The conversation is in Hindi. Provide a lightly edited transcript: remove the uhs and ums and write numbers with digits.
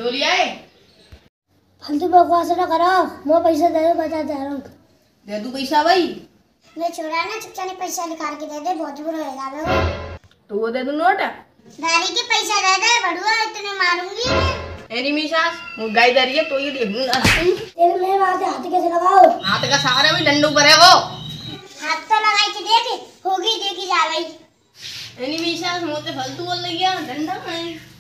डोली आए। फालतू बकवास ना करो, मैं पैसा दे दो, बता दे रहा हूँ। दे दूं पैसा भाई? मैं छोड़ा ना, चुपचाप पैसा निकाल के दे दे, बहुत बुरा होएगा बे। तो वो दे दूं नोट? दारी के पैसा दे दे, बड़ुआ इतने मारूंगी मैं। एनी मिसास वो गाय दे रही है तो ये देखूंगा। तेरे मेरे वहां से हाथ कैसे लगाओ? हाथ का सहारा भी डंडू पर है वो। हाथ तो लगाई के देख, होगी देखी जा भाई। एनी मिसास मोते फालतू बोल रही है, डंडा है।